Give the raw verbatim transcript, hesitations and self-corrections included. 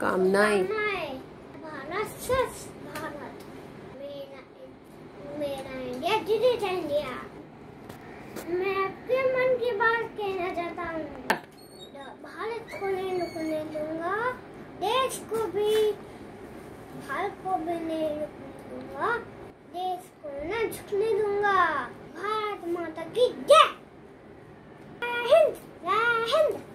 शुभकामनाएं। भारत स्वच्छ भारत, मेरा मेरा इंडिया डिजिटल इंडिया। मैं आपके मन की बात कहना चाहता हूँ। भारत को नहीं रुकने दूंगा, देश को भी भारत को भी नहीं रुकने दूंगा, देश को न झुकने दूंगा। भारत माता की जय। जय हिंद, जय हिंद।